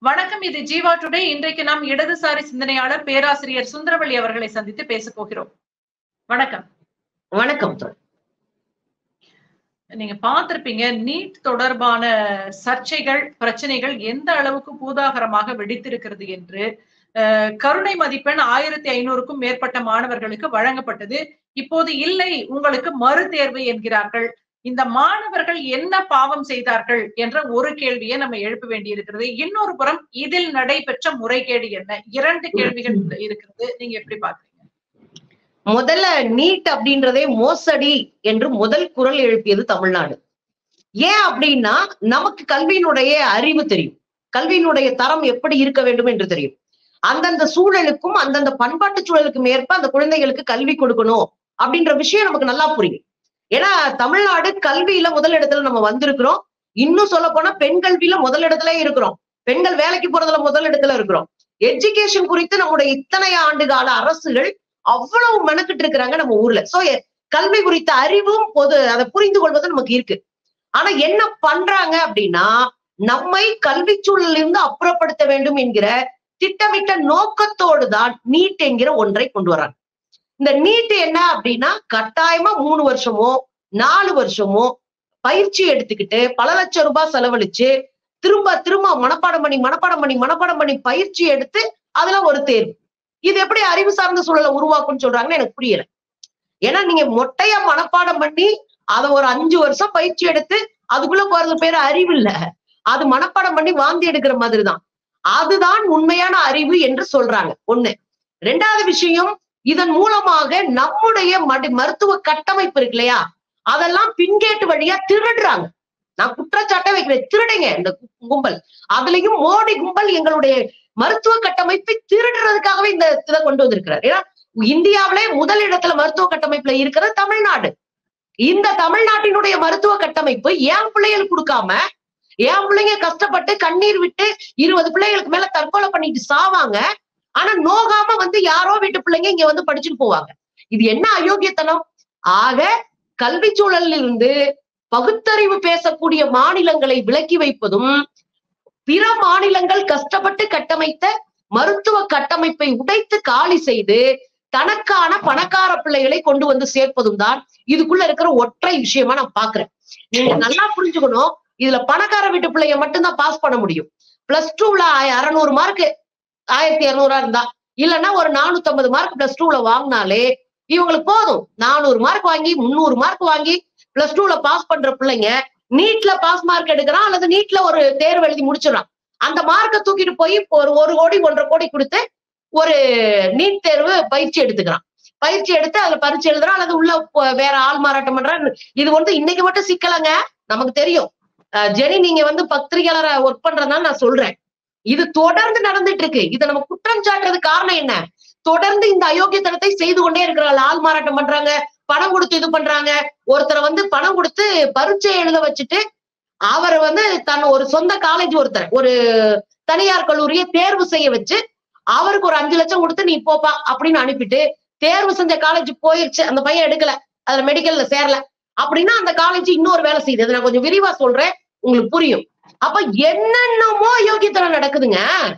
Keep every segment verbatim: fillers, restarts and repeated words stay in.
வணக்கம், இது ஜீவா டுடே. இன்றைக்கு நாம் இடதுசாரி சிந்தனையாளர் பேராசிரியர் சுந்தரவள்ளி அவர்களை சந்தித்து பேச போகிறோம். வணக்கம். வணக்கம். நீங்க பார்த்திருப்பீங்க, நீட் தொடர்பான சர்ச்சைகள், பிரச்சனைகள் எந்த அளவுக்கு பூதாகரமாக வெடித்திருக்கிறது என்று. கருணை மதிப்பெண் ஆயிரத்தி ஐநூறுக்கும் மேற்பட்ட மாணவர்களுக்கு வழங்கப்பட்டது. இப்போது இல்லை, உங்களுக்கு மறு தேர்வு என்கிறார்கள். இந்த மாணவர்கள் என்ன பாவம் செய்தார்கள் என்ற ஒரு கேள்வியை நம்ம எழுப்ப வேண்டியிருக்கிறது. இன்னொரு புறம் இதில் நடைபெற்ற முறைகேடு என்ன? இரண்டு கேள்விகள் இருக்கிறது. நீங்க எப்படி பாக்குறீங்க? முதல்ல நீட் அப்படின்றதே மோசடி என்று முதல் குரல் எழுப்பியது தமிழ்நாடு. ஏன் அப்படின்னா, நமக்கு கல்வியினுடைய அறிவு தெரியும், கல்வியினுடைய தரம் எப்படி இருக்க வேண்டும் என்று தெரியும். அந்தந்த சூழலுக்கும் அந்தந்த பண்பாட்டு சூழலுக்கும் ஏற்ப அந்த குழந்தைகளுக்கு கல்வி கொடுக்கணும் அப்படின்ற விஷயம் நமக்கு நல்லா புரியும். ஏன்னா தமிழ்நாடு கல்வியில முதல் இடத்துல நம்ம வந்திருக்கிறோம். இன்னும் சொல்ல போனா பெண் கல்வியில முதல் இடத்துல இருக்கிறோம். பெண்கள் வேலைக்கு போறதுல முதல் இடத்துல இருக்கிறோம். எஜுகேஷன் குறித்து நம்முடைய இத்தனை ஆண்டு கால அரசுகள் அவ்வளவு மெனக்கிட்டு இருக்கிறாங்க நம்ம ஊர்ல. சோ கல்வி குறித்த அறிவும் பொது அதை புரிந்து கொள்வது நமக்கு இருக்கு. ஆனா என்ன பண்றாங்க அப்படின்னா, நம்மை கல்வி சூழலில் இருந்து அப்புறப்படுத்த வேண்டும் என்கிற திட்டமிட்ட நோக்கத்தோடு தான் நீட் என்கிற ஒன்றை கொண்டு வர்றாங்க. இந்த நீட் என்ன அப்படின்னா, கட்டாயமா மூணு வருஷமோ நாலு வருஷமோ பயிற்சி எடுத்துக்கிட்டு பல லட்சம் ரூபாய் செலவழிச்சு திரும்ப திரும்ப மனப்பாடம் பண்ணி மனப்பாடம் பண்ணி மனப்பாடம் பண்ணி பயிற்சி எடுத்து அதுல ஒரு தேர்வு. இது எப்படி அறிவு சார்ந்த சூழலை உருவாக்கும்னு சொல்றாங்கன்னு எனக்கு புரியல. ஏன்னா நீங்க மொட்டையா மனப்பாடம் பண்ணி அதை ஒரு அஞ்சு வருஷம் பயிற்சி எடுத்து அதுக்குள்ள போறது பேரு அறிவு இல்ல, அது மனப்பாடம் பண்ணி வாந்தி எடுக்கிற மாதிரிதான். அதுதான் உண்மையான அறிவு என்று சொல்றாங்க. ஒண்ணு. ரெண்டாவது விஷயம், இதன் மூலமாக நம்முடைய மருத்துவ கட்டமைப்பு இருக்கு இல்லையா, அதெல்லாம் பின்கேட்டு வழியா திருடுறாங்க. நான் குற்றச்சாட்டை வைக்கிறேன், திருடுங்க இந்த கும்பல். அதுலயும் மோடி கும்பல் எங்களுடைய மருத்துவ கட்டமைப்பை திருடுறதுக்காகவே இந்த இதை கொண்டு வந்திருக்கிறார். ஏன்னா இந்தியாவிலே முதல் இடத்துல மருத்துவ கட்டமைப்புல இருக்கிறது தமிழ்நாடு. இந்த தமிழ்நாட்டினுடைய மருத்துவ கட்டமைப்பு என் பிள்ளைகள் கொடுக்காம, என் பிள்ளைங்க கஷ்டப்பட்டு கண்ணீர் விட்டு இருபது பிள்ளைகளுக்கு மேல தற்கொலை பண்ணிட்டு சாவாங்க. ஆனா நோகாம வந்து யாரோ வீட்டு பிள்ளைங்க இங்க வந்து படிச்சுட்டு போவாங்க. இது என்ன அயோக்கியத்தனம்? ஆக கல்வி சூழலில் இருந்து பகுத்தறிவு பேசக்கூடிய மாநிலங்களை விலக்கி வைப்பதும், பிற மாநிலங்கள் கஷ்டப்பட்டு கட்டமைத்த மருத்துவ கட்டமைப்பை உடைத்து காலி செய்து தனக்கான பணக்கார பிள்ளைகளை கொண்டு வந்து சேர்ப்பதும் தான் இதுக்குள்ள இருக்கிற ஒற்றை விஷயமா நான் பாக்குறேன். நீங்க நல்லா புரிஞ்சுக்கணும், இதுல பணக்கார வீட்டு பிள்ளைங்க மட்டும்தான் பாஸ் பண்ண முடியும். பிளஸ் டூல அறுநூறு மார்க் ஆயிரத்தி இருநூறா இருந்தா, இல்லைன்னா ஒரு நானூத்தி ஐம்பது மார்க் பிளஸ் டூல வாங்கினாலே இவங்களுக்கு போதும். நானூறு மார்க் வாங்கி முன்னூறு மார்க் வாங்கி பிளஸ் டூல பாஸ் பண்ற பிள்ளைங்க நீட்ல பாஸ் மார்க் எடுக்கிறான், அல்லது நீட்ல ஒரு தேர்வு எழுதி முடிச்சிடறான். அந்த மார்க்கை தூக்கிட்டு போய் ஒரு ஒரு கோடி ஒன்றரை கோடி கொடுத்து ஒரு நீட் தேர்வு பயிற்சி எடுத்துக்கிறான். பயிற்சி எடுத்து அதுல பரீட்சை எழுதுறான், அல்லது உள்ள வேற ஆள் மாறாட்டம் பண்றான். இது வந்து இன்னைக்கு மட்டும் சிக்கலங்க, நமக்கு தெரியும். ஜெனி, நீங்க வந்து பத்திரிகையாளரை ஒர்க் பண்றதுனால நான் சொல்றேன், இது தொடர்ந்து நடந்துட்டு இருக்கு. இதை நம்ம குற்றம் சாட்டுறது காரணம் என்ன? தொடர்ந்து இந்த அயோக்கியத்தனத்தை செய்து கொண்டே இருக்கிறாங்க. ஆள் மாறாட்டம் பண்றாங்க, பணம் கொடுத்து இது பண்றாங்க. ஒருத்தரை வந்து பணம் கொடுத்து பரீட்சை எழுத வச்சுட்டு அவர் வந்து தன் ஒரு சொந்த காலேஜ், ஒருத்தர் ஒரு தனியார் கல்லூரியை தேர்வு செய்ய வச்சு அவருக்கு ஒரு அஞ்சு லட்சம் கொடுத்து நீ போப்பா அப்படின்னு அனுப்பிட்டு, தேர்வு செஞ்ச காலேஜ் போயிருச்சு, அந்த பையன் எடுக்கல, அதுல மெடிக்கல்ல சேரல அப்படின்னா அந்த காலேஜ் இன்னொரு வேலை செய்யுது. அதை நான் கொஞ்சம் விரிவா சொல்றேன், உங்களுக்கு புரியும். அப்ப என்னென்னமோ யோகியத்தனம் நடக்குதுங்க.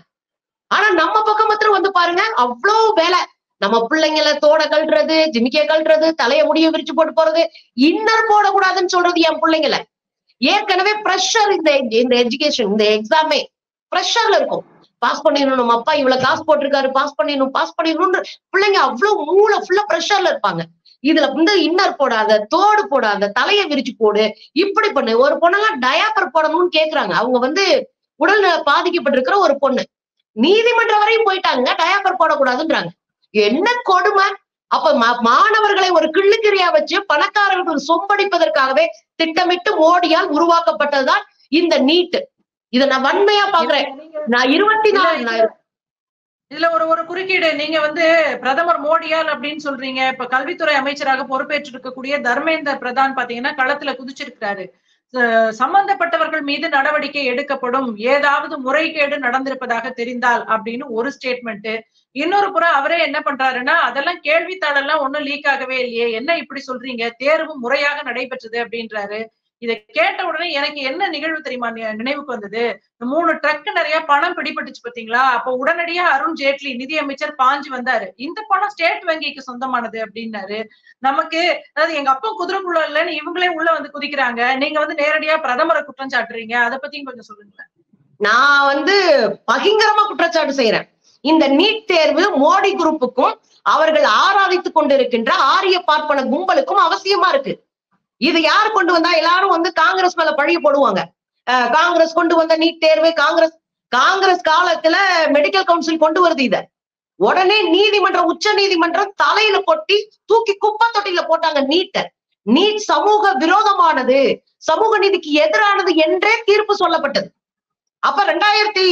ஆனா நம்ம பக்கம் மாத்திரம் வந்து பாருங்க, அவ்வளவு வேலை. நம்ம பிள்ளைங்களை தோட கழட்டுறது, ஜிமிக்கிய கழட்டுறது, தலைய முடிய விரிச்சு போட்டு போறது, இன்னர் போடக்கூடாதுன்னு சொல்றது என் பிள்ளைங்களை. ஏற்கனவே ப்ரெஷர், இந்த இந்த எஜுகேஷன் இந்த எக்ஸாமே ப்ரெஷர்ல இருக்கும். பாஸ் பண்ணிடணும், நம்ம அப்பா இவ்வளவு காசு போட்டிருக்காரு, பாஸ் பண்ணிடணும் பாஸ் பண்ணிடணும்னு பிள்ளைங்க அவ்வளவு மூளை ஃபுல்லா ப்ரெஷர்ல இருப்பாங்க. இதுல வந்து இன்னர் போடாத, தோடு போடாத, தலைய விரிச்சு போடு, இப்படி பண்ணு. ஒரு பொண்ணெல்லாம் டயாப்பர் போடணும்னு கேக்குறாங்க. அவங்க வந்து உடல்நல பாதிக்கப்பட்டிருக்கிற ஒரு பொண்ணு, நீதிமன்றம் வரையும் போயிட்டாங்க, டயாப்பர் போடக்கூடாதுன்றாங்க. என்ன கொடுமை! அப்ப மாணவர்களை ஒரு கிள்ளுக்கிரியா வச்சு பணக்காரர்கள் சொம்படிப்பதற்காகவே திட்டமிட்டு மோடியால் உருவாக்கப்பட்டதுதான் இந்த நீட். இதை நான் வன்மையா பாக்குறேன். நான் இருபத்தி நாலு இதுல ஒரு ஒரு குறுக்கீடு, நீங்க வந்து பிரதமர் மோடியால் அப்படின்னு சொல்றீங்க. இப்ப கல்வித்துறை அமைச்சராக பொறுப்பேற்று இருக்கக்கூடிய தர்மேந்திர பிரதான் பாத்தீங்கன்னா களத்துல குதிச்சிருக்கிறாரு. சம்பந்தப்பட்டவர்கள் மீது நடவடிக்கை எடுக்கப்படும், ஏதாவது முறைகேடு நடந்திருப்பதாக தெரிந்தால் அப்படின்னு ஒரு ஸ்டேட்மெண்ட். இன்னொரு புறம் அவரே என்ன பண்றாருன்னா, அதெல்லாம் கேள்வித்தாளெல்லாம் ஒண்ணும் லீக் ஆகவே இல்லையே, என்ன இப்படி சொல்றீங்க, தேர்வு முறையாக நடைபெற்றது அப்படின்றாரு. இதை கேட்ட உடனே எனக்கு என்ன நிகழ்வு தெரியுமா நினைவுக்கு வந்தது? மூணு ட்ரக் நிறைய பணம் பிடிபட்டுச்சு பாத்தீங்களா? அப்ப உடனடியா அருண் ஜேட்லி நிதியமைச்சர் பாஞ்சு வந்தாரு. இந்த பணம் ஸ்டேட் வங்கிக்கு சொந்தமானது அப்படின்னாரு. நமக்கு அதாவது எங்க அப்பா குதிரைக்குள்ள இல்லைன்னு இவங்களே உள்ள வந்து குதிக்கிறாங்க. நீங்க வந்து நேரடியா பிரதமரை குற்றம் சாட்டுறீங்க. அதை பத்தியும் கொஞ்சம் சொல்லுங்களேன். நான் வந்து பகிங்கரமா குற்றச்சாட்டு செய்யறேன். இந்த நீட் தேர்வு மோடி குரூப்புக்கும் அவர்கள் ஆராதித்துக் கொண்டிருக்கின்ற ஆரிய பார்ப்பன கும்பலுக்கும் அவசியமா இருக்கு. இது யார் கொண்டு வந்தா? எல்லாரும் வந்து காங்கிரஸ் மேல பழிய போடுவாங்க. காங்கிரஸ் கொண்டு வந்த நீட் தேர்வு, காங்கிரஸ் காங்கிரஸ் காலத்துல மெடிக்கல் கவுன்சில் கொண்டு வருது. இத உடனே நீதிமன்றம், உச்ச நீதிமன்றம் தலையில கொட்டி தூக்கி குப்பை தொட்டியில போட்டாங்க. நீட்ட நீட் சமூக விரோதமானது, சமூக நீதிக்கு எதிரானது என்றே தீர்ப்பு சொல்லப்பட்டது. அப்ப ரெண்டாயிரத்தி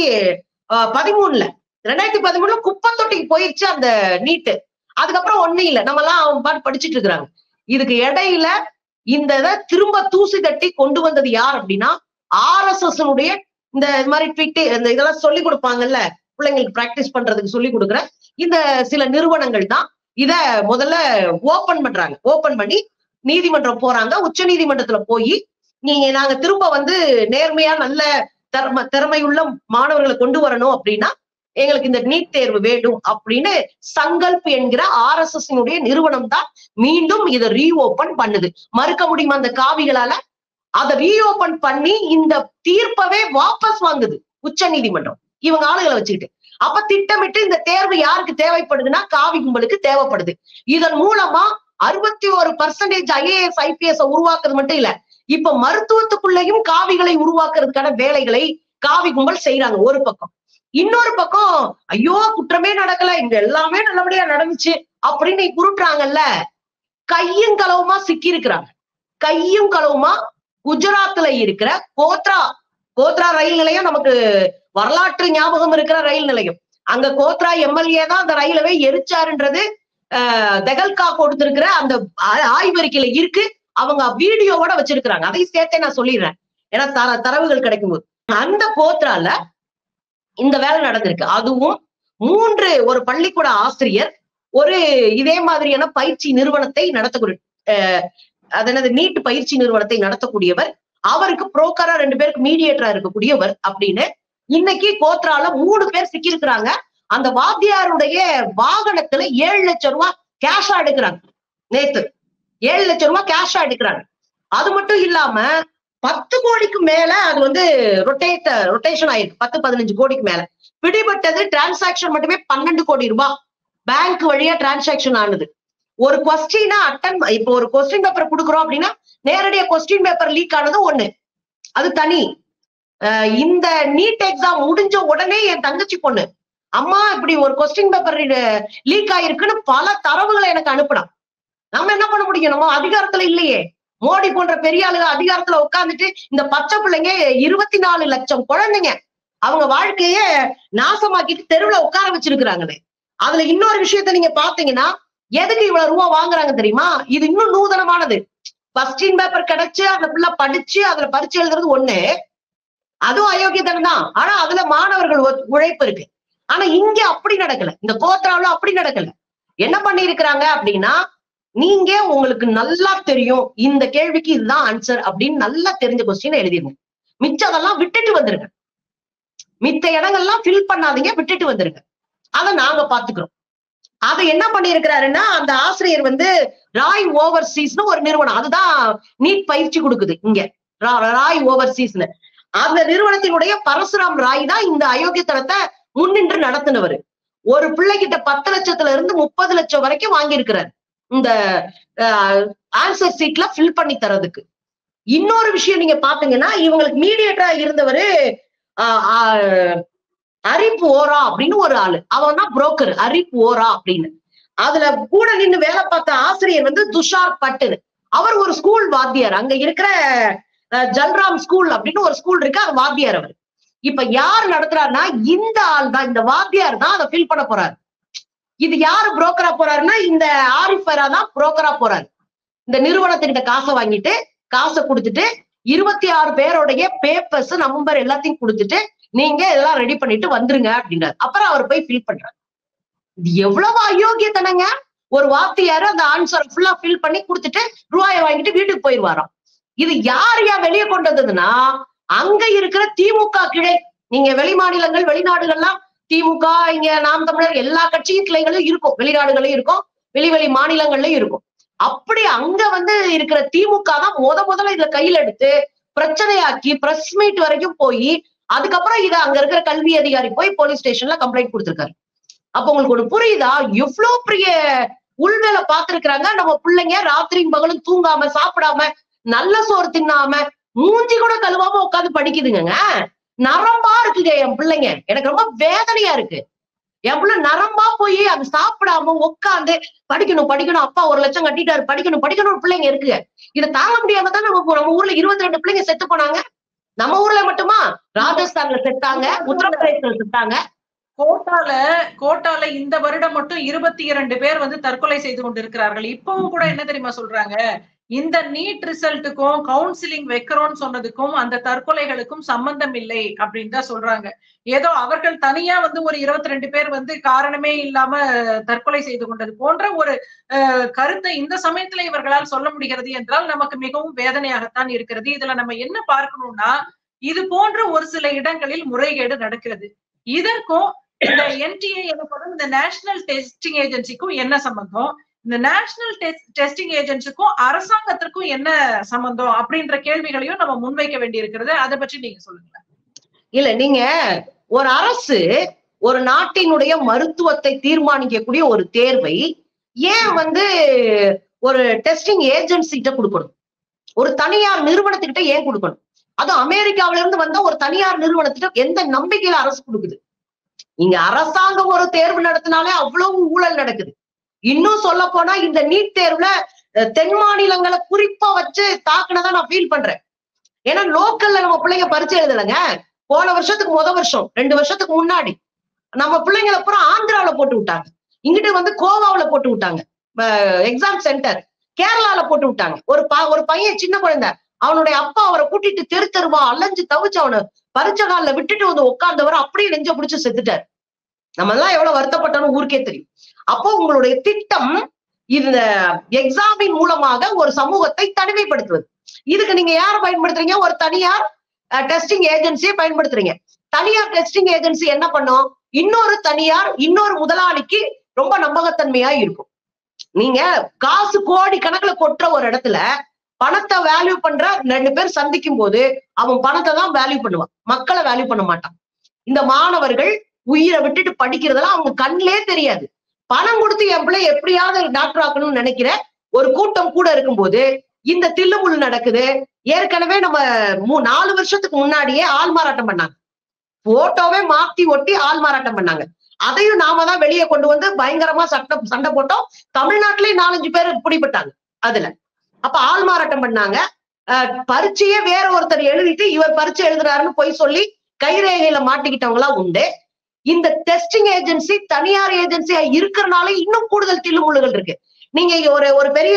பதிமூணுல ரெண்டாயிரத்தி பதிமூணுல குப்பை தொட்டிக்கு போயிருச்சு அந்த நீட்டு. அதுக்கப்புறம் ஒண்ணு இல்ல, நம்ம எல்லாம் அவன் பாட்டு படிச்சுட்டு இருக்கிறாங்க. இதுக்கு இடையில இந்த இதை திரும்ப தூசி தட்டி கொண்டு வந்தது யார் அப்படின்னா ஆர் எஸ் எஸ் இந்த மாதிரி ட்வீட் இந்த இதெல்லாம் சொல்லி கொடுப்பாங்கல்ல பிள்ளைங்களுக்கு பிராக்டிஸ் பண்றதுக்கு சொல்லி கொடுக்குற இந்த சில நிறுவனங்கள் தான் இத முதல்ல ஓபன் பண்றாங்க. ஓபன் பண்ணி நீதிமன்றம் போறாங்க. உச்ச நீதிமன்றத்துல போய் நீங்க நாங்க திரும்ப வந்து நேர்மையா நல்ல திறமை திறமையுள்ள மாணவர்களை கொண்டு வரணும் அப்படின்னா எங்களுக்கு இந்த நீட் தேர்வு வேண்டும் அப்படின்னு சங்கல்ப் என்கிற ஆர் எஸ் எஸ் நிறுவனம் தான் மீண்டும் இதை ரீஓபன் பண்ணுது. மறுக்க முடியுமா அந்த காவிகளால? அதை ரீஓபன் பண்ணி இந்த தீர்ப்பவே வாபஸ் வாங்குது உச்ச நீதிமன்றம் இவங்க ஆளுகளை வச்சுக்கிட்டு. அப்ப திட்டமிட்டு இந்த தேர்வு யாருக்கு தேவைப்படுதுன்னா காவி கும்பலுக்கு தேவைப்படுது. இதன் மூலமா அறுபத்தி ஒரு பர்சன்டேஜ் ஐஏஎஸ் ஐபிஎஸ் உருவாக்குறது மட்டும் இல்ல, இப்ப மருத்துவத்துக்குள்ளேயும் காவிகளை உருவாக்குறதுக்கான வேலைகளை காவி கும்பல் செய்யறாங்க ஒரு பக்கம். இன்னொரு பக்கம் ஐயோ குற்றமே நடக்கல, இங்க எல்லாமே நல்லபடியா நடந்துச்சு அப்படின்னு குருட்டுறாங்கல்ல, கையும் களவுமா சிக்கி இருக்கிறாங்க. கையும் களவுமா குஜராத்ல இருக்கிற கோத்ரா கோத்ரா ரயில் நிலையம் நமக்கு வரலாற்று ஞாபகம் இருக்கிற ரயில் நிலையம். அங்க கோத்ரா எம்எல்ஏ தான் அந்த ரயிலவே எரிச்சாருன்றது அஹ் தெகல்கா கொடுத்திருக்கிற அந்த ஆய்வறிக்கையில இருக்கு. அவங்க வீடியோவோட வச்சிருக்கிறாங்க. அதை சேர்த்தே நான் சொல்லிடுறேன், ஏன்னா தர தரவுகள் கிடைக்கும் போது. அந்த கோத்ரால இந்த வேலை நடந்திருக்கு. அதுவும் மூன்று ஒரு பள்ளிக்கூட ஆசிரியர் ஒரு இதே மாதிரியான பயிற்சி நிறுவனத்தை நடத்தக்கூடிய அஹ் அது என்னது நீட் பயிற்சி நிறுவனத்தை நடத்தக்கூடியவர், அவருக்கு புரோக்கரா ரெண்டு பேருக்கு மீடியேட்டரா இருக்கக்கூடியவர் அப்படின்னு இன்னைக்கு கோத்ரால மூணு பேர் சிக்கியிருக்கிறாங்க. அந்த வாத்தியாருடைய வாகனத்துல ஏழு லட்சம் ரூபாய் கேஷா எடுக்கிறாங்க. நேத்து ஏழு லட்சம் ரூபாய் கேஷா எடுக்கிறாங்க. அது மட்டும் இல்லாம பத்து கோடிக்கு மேல அது வந்து ரொட்டேட் ரொட்டேஷன் ஆயிருக்கு. பத்து பதினஞ்சு கோடிக்கு மேல பிடிபட்டது. டிரான்சாக்சன் மட்டுமே பன்னெண்டு கோடி ரூபாய் பேங்க் வழியா டிரான்சாக்சன் ஆனது. ஒரு கொஸ்டினா அட்டன் இப்போ ஒரு கொஸ்டின் பேப்பர் கொடுக்குறோம் அப்படின்னா நேரடியா கொஸ்டின் பேப்பர் லீக் ஆனது ஒண்ணு, அது தனி. இந்த நீட் எக்ஸாம் முடிஞ்ச உடனே என் தங்கச்சி பொண்ணு அம்மா இப்படி ஒரு கொஸ்டின் பேப்பர் லீக் ஆயிருக்குன்னு பல தரவுகளை எனக்கு அனுப்பினான். நம்ம என்ன பண்ண முடியும்? நம்ம அதிகாரத்துல இல்லையே. மோடி போன்ற பெரிய ஆளுங்க அதிகாரத்துல உட்கார்ந்துட்டு இந்த பச்சை பிள்ளைங்க இருபத்தி நாலு லட்சம் குழந்தைங்க அவங்க வாழ்க்கைய நாசமாக்கிட்டு தெருவுல உட்கார வச்சிருக்கிறாங்களே. அதுல இன்னொரு விஷயத்த நீங்க பாத்தீங்கன்னா எதுக்கு இவ்வளவு ரூபா வாங்குறாங்க தெரியுமா? இது இன்னும் நூதனமானது. கொஸ்டின் பேப்பர் கிடைச்சு அந்த பிள்ளை படிச்சு அதுல பரிச்சு எழுதுறது ஒண்ணு, அதுவும் அயோக்கியத்தனம் தான். ஆனா அதுல மாணவர்கள் உழைப்பு இருக்கு. ஆனா இங்க அப்படி நடக்கல. இந்த கோத்ராவுல அப்படி நடக்கல. என்ன பண்ணி இருக்கிறாங்க அப்படின்னா, நீங்க உங்களுக்கு நல்லா தெரியும் இந்த கேள்விக்கு இதுதான் ஆன்சர் அப்படின்னு நல்லா தெரிஞ்ச கொஸ்டின் எழுதிருங்க. மிச்சதெல்லாம் விட்டுட்டு வந்துருங்க. மித்த இடங்கள்லாம் ஃபில் பண்ணாதீங்க, விட்டுட்டு வந்துருங்க. அதை நாங்க பாத்துக்கிறோம். அதை என்ன பண்ணிருக்கிறாருன்னா அந்த ஆசிரியர் வந்து ராய் ஓவர்சீஸ்னு ஒரு நிறுவனம், அதுதான் நீட் பயிற்சி கொடுக்குது இங்க, ராய் ஓவர்சீஸ்னு. அந்த நிறுவனத்தினுடைய பரசுராம் ராய் தான் இந்த அயோக்கியத்தனத்தை முன்னின்று நடத்தினவர். ஒரு பிள்ளைகிட்ட பத்து லட்சத்துல இருந்து முப்பது லட்சம் வரைக்கும் வாங்கியிருக்கிறார் இந்த ஆன்சர் சீட்ல ஃபில் பண்ணி தரதுக்கு. இன்னொரு விஷயம் நீங்க பாத்தீங்கன்னா இவங்களுக்கு மீடியேட்டரா இருந்தவரு அரிப் ஓரா அப்படின்னு ஒரு ஆளு, அவன் தான் புரோக்கர் அரிப் ஓரா அப்படின்னு. அதுல கூட நின்று வேலை பார்த்த ஆசிரியர் வந்து துஷார் பட்டுன்னு, அவர் ஒரு ஸ்கூல் வாத்தியார். அங்க இருக்கிற ஜல்ராம் ஸ்கூல் அப்படின்னு ஒரு ஸ்கூல் இருக்கு, அது வாத்தியார் அவர். இப்ப யார் நடத்துறாருன்னா இந்த ஆள் தான், இந்த வாத்தியார் தான் அதை ஃபில் பண்ண போறாரு. இது யாரு புரோக்கரா போறாருன்னா இந்த ஆரிஃபரா தான் புரோக்கரா போறாரு. இந்த நிறுவனத்துக்கிட்ட காசை வாங்கிட்டு காசை கொடுத்துட்டு இருபத்தி ஆறு பேருடைய பேப்பர்ஸ் நம்பர் எல்லாத்தையும் கொடுத்துட்டு நீங்க இதெல்லாம் ரெடி பண்ணிட்டு வந்துருங்க அப்படின்றாரு. அப்புறம் அவர் போய் ஃபில் பண்றாரு. இது எவ்வளவு அயோக்கியத்தனங்க! ஒரு வாத்தியாரு அந்த ஆன்சர் ஃபுல்லா ஃபில் பண்ணி கொடுத்துட்டு ரூபாயை வாங்கிட்டு வீட்டுக்கு போயிடுவாராம். இது யார் யா வெளியே கொண்டு வந்ததுன்னா அங்க இருக்கிற திமுக கிளை. நீங்க வெளி மாநிலங்கள் வெளிநாடுகள்லாம் திமுக இங்க நாம் தமிழர் எல்லா கட்சியும் கிளைகளும் இருக்கும், வெளிநாடுகளையும் இருக்கும், வெளி வெளி மாநிலங்கள்லயும் இருக்கும். அப்படி அங்க வந்து இருக்கிற திமுக தான் முத முதல்ல இதுல கையில் எடுத்து பிரச்சனையாக்கி பிரஸ் மீட் வரைக்கும் போய் அதுக்கப்புறம் இதை அங்க இருக்கிற கல்வி அதிகாரி போய் போலீஸ் ஸ்டேஷன்ல கம்ப்ளைண்ட் கொடுத்திருக்காரு. அப்ப உங்களுக்கு ஒண்ணு புரியுதா? எவ்வளவு பெரிய உள்வேலை பார்த்திருக்கிறாங்க. நம்ம பிள்ளைங்க ராத்திரியும் பகலும் தூங்காம சாப்பிடாம நல்ல சோறு தின்னாம மூஞ்சி கூட கழுவாம உட்காந்து படிக்குதுங்க. நரம்பா இருக்குங்க என் பிள்ளைங்க. எனக்கு ரொம்ப வேதனையா இருக்கு. என் பிள்ளை நரம்பா போய் அது சாப்பிடாம உட்காந்து படிக்கணும் படிக்கணும், அப்பா ஒரு லட்சம் கட்டிட்டாரு, படிக்கணும் படிக்கணும் பிள்ளைங்க இருக்கு. இதை தாங்க முடியாம தான் நம்ம நம்ம ஊர்ல இருபத்தி ரெண்டு பிள்ளைங்க செத்து போனாங்க. நம்ம ஊர்ல மட்டுமா? ராஜஸ்தான்ல செத்தாங்க, உத்தரப்பிரதேசத்துல செத்தாங்க. கோட்டால கோட்டால இந்த வருடம் மட்டும் இருபத்தி இரண்டு பேர் வந்து தற்கொலை செய்து கொண்டிருக்கிறார்கள். இப்பவும் கூட என்ன தெரியுமா சொல்றாங்க, இந்த நீட் ரிசல்ட்டுக்கும் கவுன்சிலிங் வைக்கிறோம்னு சொன்னதுக்கும் அந்த தற்கொலைகளுக்கும் சம்பந்தம் இல்லை அப்படின்னு தான் சொல்றாங்க. ஏதோ அவர்கள் தனியா வந்து ஒரு இருபத்தி ரெண்டு பேர் வந்து காரணமே இல்லாம தற்கொலை செய்து கொண்டது போன்ற ஒரு கருத்தை இந்த சமயத்துல இவர்களால் சொல்ல முடிகிறது என்றால் நமக்கு மிகவும் வேதனையாகத்தான் இருக்கிறது. இதுல நம்ம என்ன பார்க்கணும்னா, இது போன்ற ஒரு சில இடங்களில் முறைகேடு நடக்கிறது. இதற்கும் இந்த என்டிஏ எனப்படும் இந்த நேஷனல் டெஸ்டிங் ஏஜென்சிக்கும் என்ன சம்பந்தம், இந்த நேஷனல் டெஸ்டிங் ஏஜென்சிக்கும் அரசாங்கத்திற்கும் என்ன சம்பந்தம் அப்படின்ற கேள்விகளையும் நம்ம முன்வைக்க வேண்டி இருக்கிறது. அதை பற்றி நீங்க சொல்லுங்க. இல்ல, நீங்க ஒரு அரசு ஒரு நாட்டினுடைய மருத்துவத்தை தீர்மானிக்கக்கூடிய ஒரு தேர்வை ஏன் வந்து ஒரு டெஸ்டிங் ஏஜென்சி கிட்ட கொடுக்கணும்? ஒரு தனியார் நிறுவனத்துக்கிட்ட ஏன் கொடுக்கணும்? அதுவும் அமெரிக்காவில இருந்து வந்த ஒரு தனியார் நிறுவனத்திட்ட எந்த நம்பிக்கையில அரசு கொடுக்குது? இங்க அரசாங்கம் ஒரு தேர்வு நடத்தினாலே அவ்வளவு ஊழல் நடக்குது. இன்னும் சொல்ல போனா இந்த நீட் தேர்வுல தென் மாநிலங்களை குறிப்பா வச்சு தாக்குனதா நான் ஃபீல் பண்றேன். ஏன்னா லோக்கல்ல நம்ம பிள்ளைங்க பரிச்சை எழுதலைங்க. போன வருஷத்துக்கு முத வருஷம் ரெண்டு வருஷத்துக்கு முன்னாடி நம்ம பிள்ளைங்களை பூரா ஆந்திராவில போட்டு விட்டாங்க, இங்கிட்ட வந்து கோவாவில போட்டு விட்டாங்க எக்ஸாம் சென்டர், கேரளால போட்டு விட்டாங்க. ஒரு ப ஒரு பையன் சின்ன குழந்தை, அவனுடைய அப்பா அவரை கூட்டிட்டு தெரு தெருவா அலைஞ்சு தவிச்சு அவனை பரிச்சை காலில் விட்டுட்டு வந்து உட்கார்ந்தவரை அப்படியே நெஞ்ச பிடிச்சு செத்துட்டாரு. நம்ம எல்லாம் எவ்வளவு வருத்தப்பட்டோம்னு ஊருக்கே தெரியும். அப்போ உங்களுடைய திட்டம் இந்த எக்ஸாமின் மூலமாக ஒரு சமூகத்தை தனிமைப்படுத்துவது. இதுக்கு நீங்க யாரை பயன்படுத்துறீங்க? ஒரு தனியார் டெஸ்டிங் ஏஜென்சியை பயன்படுத்துறீங்க. தனியார் டெஸ்டிங் ஏஜென்சி என்ன பண்ணும்? இன்னொரு தனியார் இன்னொரு முதலாளிக்கு ரொம்ப நம்பகத்தன்மையா இருக்கும். நீங்க காசு கோடி கணக்குல கொட்டுற ஒரு இடத்துல பணத்தை வேல்யூ பண்ற ரெண்டு பேர் சந்திக்கும் போது அவன் பணத்தை தான் வேல்யூ பண்ணுவான், மக்களை வேல்யூ பண்ண மாட்டான். இந்த மாணவர்கள் உயிரை விட்டுட்டு படிக்கிறதெல்லாம் அவங்க கண்ணிலே தெரியாது. பணம் கொடுத்து என் பிள்ளை எப்படியாவது டாக்டர் ஆக்கணும்னு நினைக்கிற ஒரு கூட்டம் கூட இருக்கும்போது இந்த தில்லுமுள்ளு நடக்குது. ஏற்கனவே நம்ம மூ நாலு வருஷத்துக்கு முன்னாடியே ஆள் மாறாட்டம் பண்ணாங்க, போட்டோவே மாத்தி ஒட்டி ஆள் மாறாட்டம் பண்ணாங்க. அதையும் நாம தான் வெளியே கொண்டு வந்து பயங்கரமா சட்டம் சண்டை போட்டோம். தமிழ்நாட்டிலேயே நாலஞ்சு பேர் பிடிபட்டாங்க அதுல. அப்ப ஆள் மாறாட்டம் பண்ணாங்க. அஹ் பரீட்சையே வேற ஒருத்தர் எழுதிட்டு இவர் பரீட்சை எழுதுறாருன்னு போய் சொல்லி கைரேகையில மாட்டிக்கிட்டவங்களா உண்டு. இந்த டெஸ்டிங் ஏஜென்சி தனியார் ஏஜென்சியா இருக்கிறனால இன்னும் கூடுதல் தில்லுமுள்ளுகள் இருக்கு. நீங்க ஒரு ஒரு பெரிய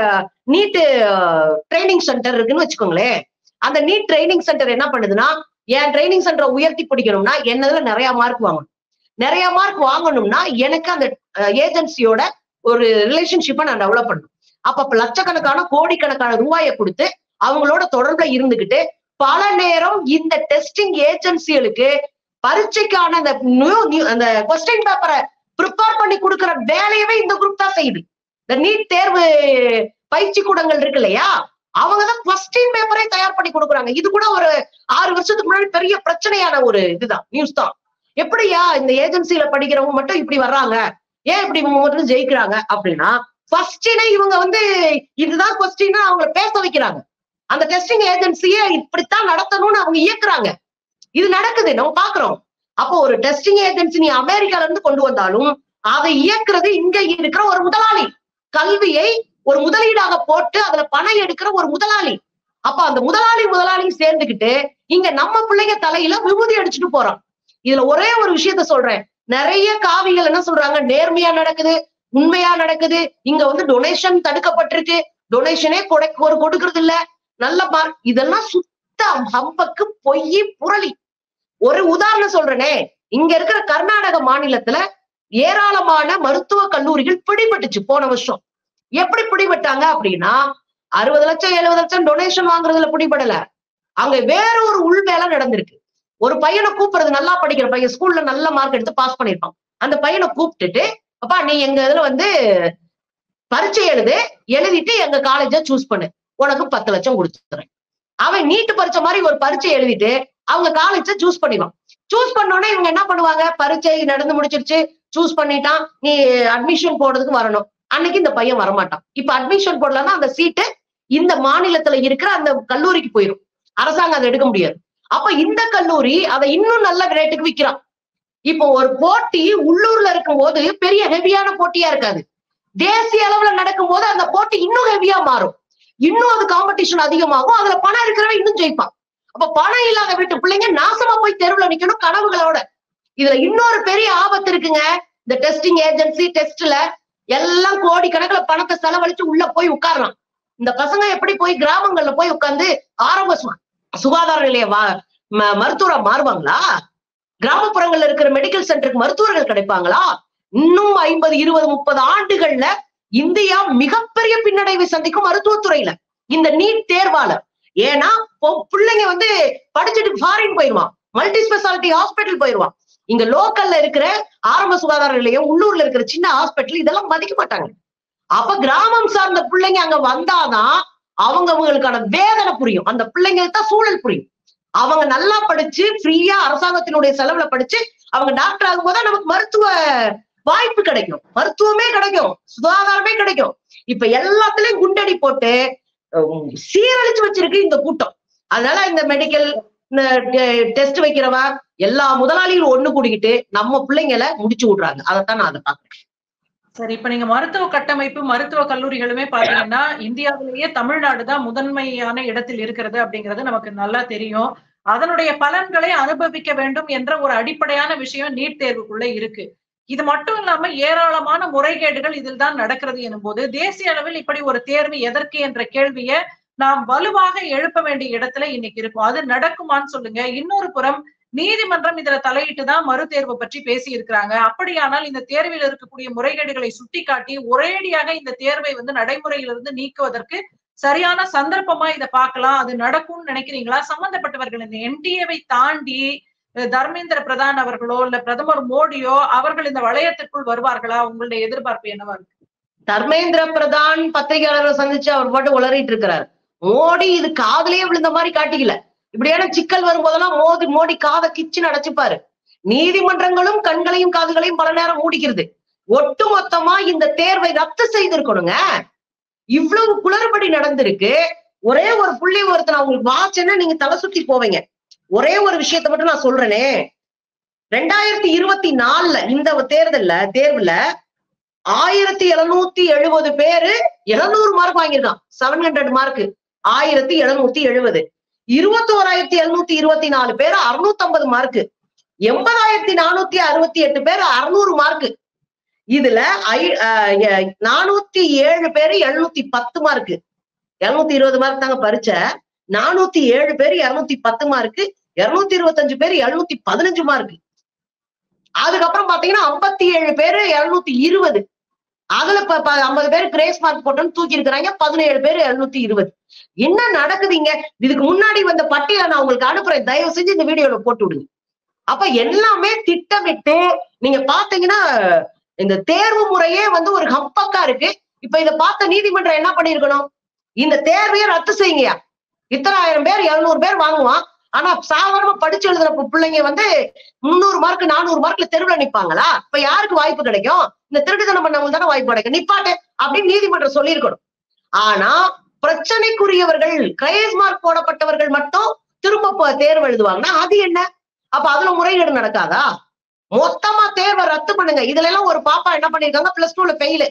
நீட் ட்ரைனிங் சென்டர் இருக்குன்னு வச்சுக்கோங்களேன். அந்த நீட் ட்ரைனிங் சென்டர் என்ன பண்ணுதுன்னா, என் ட்ரைனிங் சென்டரை உயர்த்தி பிடிக்கணும்னா என்னதுல நிறைய மார்க் வாங்கணும். நிறைய மார்க் வாங்கணும்னா எனக்கு அந்த ஏஜென்சியோட ஒரு ரிலேஷன்ஷிப்பை நான் டெவலப் பண்ணணும். அப்ப லட்சக்கணக்கான கோடிக்கணக்கான ரூபாயை கொடுத்து அவங்களோட தொடர்புல இருந்துகிட்டு பல நேரம் இந்த டெஸ்டிங் ஏஜென்சிகளுக்கு பரீட்சைக்கான அந்த அந்த கொஸ்டின் பேப்பரை ப்ரிப்பேர் பண்ணி கொடுக்கிற வேலையவே இந்த குரூப் தான் செய்யுது. இந்த நீட் தேர்வு பயிற்சி கூடங்கள் இருக்கு இல்லையா, அவங்கதான் கொஸ்டின் பேப்பரை தயார் பண்ணி கொடுக்குறாங்க. இது கூட ஒரு ஆறு வருஷத்துக்கு முன்னாடி பெரிய பிரச்சனையான ஒரு இதுதான், நியூஸ் தான். எப்படியா இந்த ஏஜென்சில படிக்கிறவங்க மட்டும் இப்படி வர்றாங்க, ஏன் இப்படி மட்டும் ஜெயிக்கிறாங்க அப்படின்னா, ஃபர்ஸ்டினே இவங்க வந்து இதுதான் கொஸ்டின் அவங்களை பேச வைக்கிறாங்க. அந்த டெஸ்டிங் ஏஜென்சியை இப்படித்தான் நடத்தணும்னு அவங்க இயக்குறாங்க. இது நடக்குது, நம்ம பாக்குறோம். அப்போ ஒரு டெஸ்டிங் ஏஜென்சி நீ அமெரிக்கால இருந்து கொண்டு வந்தாலும் அதை இயக்குறது இங்க இருக்கிற ஒரு முதலாளி, கல்வியை ஒரு முதலீடாக போட்டு அதுல பணம் எடுக்கிற ஒரு முதலாளி. அப்ப அந்த முதலாளி முதலாளி சேர்ந்துகிட்டு இங்க நம்ம பிள்ளைங்க தலையில விபூதி அடிச்சுட்டு போறோம். இதுல ஒரே ஒரு விஷயத்த சொல்றேன், நிறைய காவிகள் என்ன சொல்றாங்க, நேர்மையா நடக்குது, உண்மையா நடக்குது, இங்க வந்து டொனேஷன் தடுக்கப்பட்டிருக்கு, டொனேஷனே கொடை ஒரு கொடுக்கறது இல்ல, நல்ல மார்க், இதெல்லாம் சுத்த ஹம்பக்கு பொய் புரளி. ஒரு உதாரணம் சொல்றேனே, இங்க இருக்கிற கர்நாடக மாநிலத்துல ஏராளமான மருத்துவ கல்லூரிகள் பிடிபட்டுச்சு போன வருஷம். எப்படி பிடிபட்டாங்க அப்படின்னா, அறுபது லட்சம் எழுபது லட்சம் டொனேஷன் வாங்குறதுல பிடிபடல. அங்க வேற ஒரு உள் வேலை நடந்திருக்கு. ஒரு பையனை கூப்பிடுறது, நல்லா படிக்கிற பையன், ஸ்கூல்ல நல்ல மார்க் எடுத்து பாஸ் பண்ணிருப்பான். அந்த பையனை கூப்பிட்டுட்டு, அப்பா நீ எங்க இதுல வந்து பரீட்சை எழுது, எழுதிட்டு எங்க காலேஜ சூஸ் பண்ணு, உனக்கு பத்து லட்சம் கொடுத்துறேன். அவன் நீட்டு பரீட்சை மாதிரி ஒரு பரீட்சை எழுதிட்டு அவங்க காலேஜ சூஸ் பண்ணிடுவான். சூஸ் பண்ணோடனே இவங்க என்ன பண்ணுவாங்க, பரீட்சை நடந்து முடிச்சிருச்சு, சூஸ் பண்ணிட்டான், நீ அட்மிஷன் போடுறதுக்கு வரணும். அன்னைக்கு இந்த பையன் வரமாட்டான். இப்ப அட்மிஷன் போடலன்னா அந்த சீட்டு இந்த மாநிலத்துல இருக்கிற அந்த கல்லூரிக்கு போயிடும். அரசாங்கம் அதை எடுக்க முடியாது. அப்ப இந்த கல்லூரி அதை இன்னும் நல்ல ரேட்டுக்கு விற்கிறான். இப்போ ஒரு போட்டி உள்ளூர்ல இருக்கும் போது பெரிய ஹெவியான போட்டியா இருக்காது. தேசிய அளவுல நடக்கும் போது அந்த போட்டி இன்னும் ஹெவியா மாறும். இன்னும் அது காம்படிஷன் அதிகமாகும். அதுல பணம் இருக்கிறவன் இன்னும் ஜெயிப்பான். அப்ப பணம் இல்லாத வீட்டு பிள்ளைங்க நாசமா போய் தெருவுல நிக்கணும் கனவுகளோட. இதுல இன்னொரு பெரிய ஆபத்து இருக்குங்க. இந்த டெஸ்டிங் ஏஜென்சி டெஸ்ட்ல எல்லாம் கோடி கணக்குல பணத்தை செலவழிச்சு உள்ள போய் உட்காரலாம். இந்த பசங்க எப்படி போய் கிராமங்கள்ல போய் உட்கார்ந்து ஆரம்ப சுகாதார நிலைய மருத்துவரா மாறுவாங்களா? கிராமப்புறங்கள்ல இருக்கிற மெடிக்கல் சென்டருக்கு மருத்துவர்கள் கிடைப்பாங்களா? இன்னும் ஐம்பது இருபது முப்பது ஆண்டுகள்ல இந்தியா மிகப்பெரிய பின்னடைவை சந்திக்கும் மருத்துவத்துறையில இந்த நீட் தேர்வால. ஏன்னா பிள்ளைங்க வந்து படிச்சுட்டு ஃபாரின் போயிடுவான், மல்டி ஸ்பெஷாலிட்டி ஹாஸ்பிட்டல் போயிடுவான். இங்க லோக்கல்ல இருக்கிற ஆரம்ப சுகாதார நிலையம், உள்ளூர்ல இருக்கிற சின்ன ஹாஸ்பிட்டல் இதெல்லாம் மதிக்க மாட்டாங்க. அப்ப கிராமம் சார்ந்த பிள்ளைங்க அங்க வந்தாதான் அவங்க அவங்களுக்கான வேதனை புரியும். அந்த பிள்ளைங்களுக்கு தான் சூழல் புரியும். அவங்க நல்லா படிச்சு ஃப்ரீயா அரசாங்கத்தினுடைய செலவுல படிச்சு அவங்க டாக்டர் ஆகும் போது நமக்கு மருத்துவ வாய்ப்பு கிடைக்கும், மருத்துவமே கிடைக்கும், சுகாதாரமே கிடைக்கும். இப்ப எல்லாத்துலயும் குண்டடி போட்டு சீரழிச்சு வச்சிருக்கு இந்த கூட்டம். அதனால இந்த மெடிக்கல் டெஸ்ட் வைக்கிறவா எல்லா முதலாளிகளும் ஒண்ணு கூடிக்கிட்டு நம்ம பிள்ளைங்களை முடிச்சு விடுறாங்க. அதைத்தான் நான் அதை பாக்குறேன். சரி, இப்ப நீங்க மருத்துவ கட்டமைப்பு மருத்துவ கல்லூரிகளுமே பாத்தீங்கன்னா இந்தியாவிலேயே தமிழ்நாடு தான் முதன்மையான இடத்தில் இருக்கிறது அப்படிங்கிறது நமக்கு நல்லா தெரியும். அதனுடைய பலன்களை அனுபவிக்க வேண்டும் என்ற ஒரு அடிப்படையான விஷயம் நீட் தேர்வுக்குள்ள இருக்கு. இது மட்டும் இல்லாம ஏராளமான முறைகேடுகள் இதில் தான் நடக்கிறது எனும் போது தேசிய அளவில் இப்படி ஒரு தேர்வு எதற்கு என்ற கேள்வியை நாம் வலுவாக எழுப்ப வேண்டிய இடத்துல இன்னைக்கு இருக்கும். அது நடக்குமான்னு சொல்லுங்க. இன்னொரு புறம் நீதிமன்றம் இதுல தலையிட்டு தான் மறு தேர்வு பற்றி பேசி இருக்கிறாங்க. அப்படியானால் இந்த தேர்வில் இருக்கக்கூடிய முறைகேடுகளை சுட்டிக்காட்டி ஒரேடியாக இந்த தேர்வை வந்து நடைமுறையிலிருந்து நீக்குவதற்கு சரியான சந்தர்ப்பமா இதை பார்க்கலாம். அது நடக்கும்னு நினைக்கிறீங்களா? சம்பந்தப்பட்டவர்கள் இந்த என்டிஏவை தாண்டி தர்மேந்திர பிரதான் அவர்களோ இல்ல பிரதமர் மோடியோ அவர்கள் இந்த வளையத்திற்குள் வருவார்களா? உங்களுடைய எதிர்பார்ப்பு என்னவா இருக்கு? தர்மேந்திர பிரதான் பத்திரிகையாளர்களை சந்திச்சு அவர் பாட்டு உளறிட்டு இருக்கிறார். மோடி இது காதலையே விழுந்த மாதிரி காட்டிக்கல. இப்படியான சிக்கல் வரும்போதெல்லாம் மோடி மோடி காதை கிச்சு அடைச்சுப்பாரு. நீதிமன்றங்களும் கண்களையும் காதுகளையும் பல நேரம் மூடிக்கிறது. ஒட்டு மொத்தமா இந்த தேர்வை ரத்து செய்திருக்கணுங்க. இவ்வளவு குளறுபடி நடந்திருக்கு. ஒரே ஒரு புள்ளி ஒருத்தர் அவங்களுக்கு வாட்சன்னா நீங்க தலை சுத்தி போவீங்க. ஒரே ஒரு விஷயத்த மட்டும் நான் சொல்றேனே, ரெண்டாயிரத்தி இருபத்தி நாலுல இந்த தேர்தல்ல தேர்வுல ஆயிரத்தி எழுநூத்தி எழுபது பேரு எழுநூறு மார்க் வாங்கியிருக்கான். செவன் ஹண்ட்ரட் மார்க் ஆயிரத்தி எழுநூத்தி எழுபது இருபத்தி ஓராயிரத்தி எழுநூத்தி இருபத்தி நாலு பேர் அறுநூத்தி ஐம்பது மார்க்கு, எண்பதாயிரத்தி நானூத்தி அறுபத்தி எட்டு பேர் அறுநூறு மார்க்கு. இதுல ஐ நானூத்தி ஏழு பேரு எழுநூத்தி பத்து மார்க்கு, எழுநூத்தி இருபது மார்க் தாங்க பரீட்சை. நானூத்தி ஏழு பேரு இருநூத்தி பத்து மார்க்கு, இருநூத்தி இருபத்தி அஞ்சு பேரு எழுநூத்தி பதினஞ்சு மார்க்கு. அதுக்கப்புறம் பாத்தீங்கன்னா ஐம்பத்தி ஏழு பேரு எழுநூத்தி இருபது, அதுல ஐம்பது பேர் கிரேஸ் மார்க் போட்டோன்னு தூக்கி இருக்கிறாங்க. பதினேழு பேர் எழுநூத்தி இருபது. என்ன நடக்குதுங்க? இதுக்கு முன்னாடி வந்த பட்டியலை நான் உங்களுக்கு அனுப்புறேன், தயவு செஞ்சு இந்த வீடியோல போட்டு விடுங்க. அப்ப எல்லாமே திட்டமிட்டு நீங்க பாத்தீங்கன்னா இந்த தேர்வு முறையே வந்து ஒரு ஹம்பக்கா இருக்கு. இப்ப இதை பார்த்த நீதிமன்றம் என்ன பண்ணிருக்கணும், இந்த தேர்வையை ரத்து செய்யுங்கயா. இத்தனை ஆயிரம் பேர் எழுநூறு பேர் வாங்குவான். ஆனா சாதாரணமா படிச்சு எழுதுற பிள்ளைங்க வந்து முன்னூறு மார்க் நானூறு மார்க்ல தெருவுல நிப்பாங்களா? இப்ப யாருக்கு வாய்ப்பு கிடைக்கும்? இந்த திருட்டுத்தனம் பண்ணவங்களுக்கு தானே வாய்ப்பு கிடைக்கும். நிப்பாட்டு அப்படின்னு நீதிமன்றம் சொல்லியிருக்கணும். ஆனா பிரச்சனைக்குரியவர்கள் கிரேஸ் மார்க் போடப்பட்டவர்கள் மட்டும் திரும்ப தேர்வு எழுதுவாங்கன்னா அது என்ன? அப்ப அதுல முறைகேடு நடக்காதா? மொத்தமா தேர்வை ரத்து பண்ணுங்க. இதுல எல்லாம் ஒரு பாப்பா என்ன பண்ணிருக்காங்க, பிளஸ் டூல ஃபெயிலு.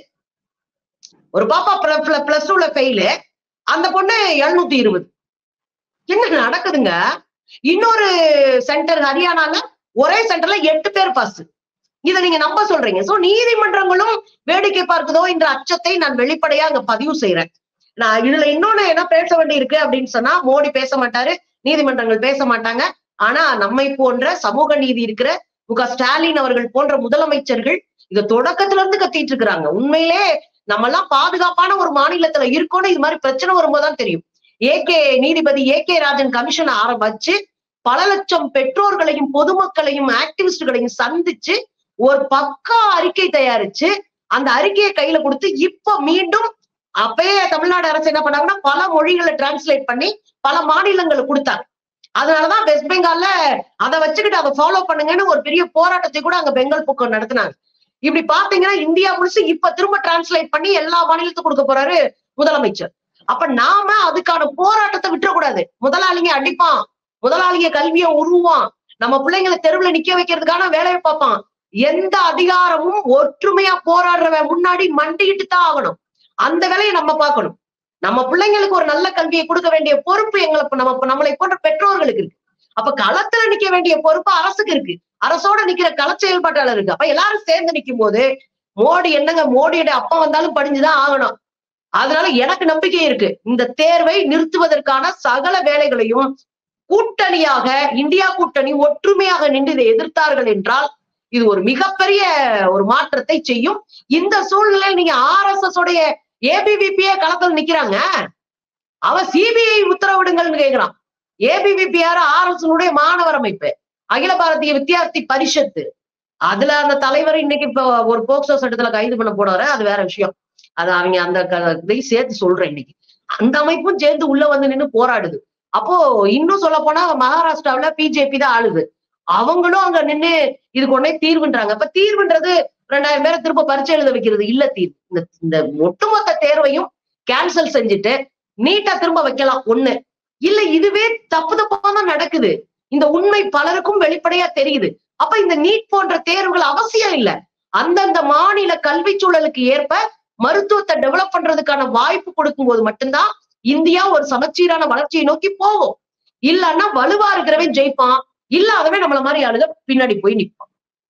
ஒரு பாப்பா பிளஸ் டூல ஃபெயிலு, அந்த பொண்ணு எழுநூத்தி இருபது. என்ன நடக்குதுங்க? இன்னொரு சென்டர் ஹரியானால ஒரே சென்டர்ல எட்டு பேர் பாஸ். இதை நீங்க நம்ப சொல்றீங்க. சோ நீதிமன்றங்களும் வேடிக்கை பார்க்குதோ என்ற அச்சத்தை நான் வெளிப்படையா அங்க பதிவு செய்யறேன். நான் இதுல இன்னொன்னு என்ன பேச வேண்டி இருக்கு அப்படின்னு சொன்னா, மோடி பேச மாட்டாரு, நீதிமன்றங்கள் பேச மாட்டாங்க. ஆனா நம்மை போன்ற சமூக நீதி இருக்கிற மு க ஸ்டாலின் அவர்கள் போன்ற முதலமைச்சர்கள் இதை தொடக்கத்துல இருந்து கத்திட்டு இருக்கிறாங்க. உண்மையிலே நம்ம எல்லாம் பாதுகாப்பான ஒரு மாநிலத்துல இருக்கோம்னு இது மாதிரி பிரச்சனை வரும்போதுதான் தெரியும். ஏ கே நீதிபதி ஏ கே ராஜன் கமிஷன் ஆரம்பிச்சு பல லட்சம் பெற்றோர்களையும் பொதுமக்களையும் ஆக்டிவிஸ்டுகளையும் சந்திச்சு ஒரு பக்கா அறிக்கை தயாரிச்சு அந்த அறிக்கையை கையில கொடுத்து இப்ப மீண்டும் அப்பயே தமிழ்நாடு அரசு என்ன பண்ணாங்கன்னா பல மொழிகளை டிரான்ஸ்லேட் பண்ணி பல மாநிலங்களுக்கு கொடுத்தாங்க. அதனாலதான் வெஸ்ட் பெங்கால்ல அதை வச்சுக்கிட்டு அதை ஃபாலோ பண்ணுங்கன்னு ஒரு பெரிய போராட்டத்தை கூட அங்க பெங்கால் பக்கம் நடத்தினாங்க. இப்படி பாத்தீங்கன்னா இந்தியா முழுசு இப்ப திரும்ப டிரான்ஸ்லேட் பண்ணி எல்லா மாநிலத்துக்கும் கொடுக்க போறாரு முதலமைச்சர். அப்ப நாம அதுக்கான போராட்டத்தை விட்டுறக்கூடாது. முதலாளிங்க அடிப்பான், முதலாளிங்க கல்வியை உருவான், நம்ம பிள்ளைங்களை தெருவுல நிக்க வைக்கிறதுக்கான வேலையை பார்ப்பான். எந்த அதிகாரமும் ஒற்றுமையா போராடுறவன் முன்னாடி மண்டிக்கிட்டு தான் ஆகணும். அந்த வேலையை நம்ம பார்க்கணும். நம்ம பிள்ளைங்களுக்கு ஒரு நல்ல கல்வியை கொடுக்க வேண்டிய பொறுப்பு எங்களுக்கு நம்ம நம்மளை போன்ற பெற்றோர்களுக்கு இருக்கு. அப்ப களத்துல நிக்க வேண்டிய பொறுப்பு அரசுக்கு இருக்கு. அரசோட நிக்கிற கள செயல்பாட்டாளர் இருக்கு. அப்ப எல்லாரும் சேர்ந்து நிக்கும் போது மோடி என்னங்க, மோடியோட அப்பா வந்தாலும் படிஞ்சுதான் ஆகணும். அதனால எனக்கு நம்பிக்கை இருக்கு. இந்த தேர்வை நிறுத்துவதற்கான சகல வேலைகளையும் கூட்டணியாக இந்தியா கூட்டணி ஒற்றுமையாக நின்று இதை எதிர்த்தார்கள் என்றால் இது ஒரு மிகப்பெரிய ஒரு மாற்றத்தை செய்யும். இந்த சூழ்நிலையில் நீங்க ஆர் எஸ் எஸ் உடைய ஏபிவிபியே களத்தில் நிக்கிறாங்க. அவன் சிபிஐ உத்தரவிடுங்கள்னு கேட்கிறான். ஏபிவிபி யாரு? ஆர் எஸ் எஸ் மாணவர் அமைப்பு, அகில பாரதிய வித்தியார்த்தி பரிஷத்து. அதுல அந்த தலைவர் இன்னைக்கு இப்ப ஒரு போக்சோ சட்டத்துல கைது பண்ண போனாரு, அது வேற விஷயம். அது அவங்க அந்த இதை சேர்த்து சொல்றேன். இன்னைக்கு அந்த அமைப்பும் சேர்ந்து உள்ள வந்து நின்று போராடுது. அப்போ இன்னும் சொல்ல போனா மகாராஷ்டிராவில பிஜேபி தான் ஆளுது. அவங்களும் அங்க நின்று இதுக்கு உடனே தீர்வுன்றாங்க. அப்ப தீர்வுன்றது ரெண்டாயிரம் பேரை திரும்ப பரீட்சை எழுத வைக்கிறது இல்ல. தீர்வு இந்த இந்த ஒட்டுமொத்த தேர்வையும் கேன்சல் செஞ்சுட்டு நீட்டா திரும்ப வைக்கலாம் ஒண்ணு இல்ல. இதுவே தப்பு தப்பா தான் நடக்குது. இந்த உண்மை பலருக்கும் வெளிப்படையா தெரியுது. அப்ப இந்த நீட் போன்ற தேர்வுகள் அவசியம் இல்லை. அந்தந்த மாநில கல்வி சூழலுக்கு ஏற்ப மருத்துவத்தை டெவலப் பண்றதுக்கான வாய்ப்பு கொடுக்கும் போது மட்டும்தான் இந்தியா ஒரு சமச்சீரான வளர்ச்சியை நோக்கி போகும். இல்லன்னா வலுவா இருக்கிறவன் ஜெயிப்பான், இல்லாதவே நம்மள மாதிரி ஆளுங்க பின்னாடி போய் நிற்பான்.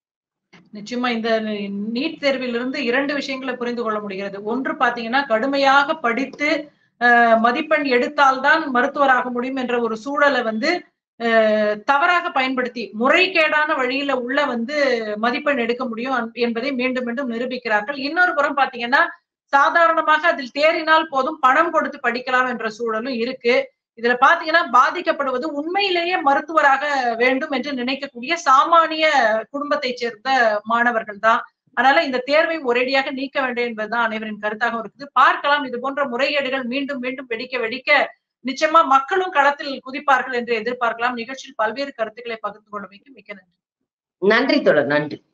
நிச்சயமா இந்த நீட் தேர்விலிருந்து இரண்டு விஷயங்களை புரிந்து கொள்ள முடிகிறது. ஒன்று பாத்தீங்கன்னா, கடுமையாக படித்து அஹ் மதிப்பெண் எடுத்தால்தான் மருத்துவராக முடியும் என்ற ஒரு சூழலை வந்து அஹ் தவறாக பயன்படுத்தி முறைகேடான வழியில உள்ள வந்து மதிப்பெண் எடுக்க முடியும் என்பதை மீண்டும் மீண்டும் நிரூபிக்கிறார்கள். இன்னொரு புறம் பாத்தீங்கன்னா, சாதாரணமாக அதில் தேறினால் போதும் பணம் கொடுத்து படிக்கலாம் என்ற சூழலும் இருக்கு. இதுல பாத்தீங்கன்னா பாதிக்கப்படுவது உண்மையிலேயே மருத்துவராக வேண்டும் என்று நினைக்கக்கூடிய சாமானிய குடும்பத்தை சேர்ந்த மாணவர்கள் தான். அதனால இந்த தேர்வை ஒரேடியாக நீக்க வேண்டும் என்பதுதான் அனைவரின் கருத்தாக இருக்குது. பார்க்கலாம், இது போன்ற முறைகேடுகள் மீண்டும் மீண்டும் வெடிக்க வெடிக்க நிச்சயமா மக்களும் களத்தில் குதிப்பார்கள் என்று எதிர்பார்க்கலாம். நிகழ்ச்சியில் பல்வேறு கருத்துக்களை பகிர்ந்து கொண்டமைக்கு மிக்க நன்றி. நன்றி தொடர். நன்றி.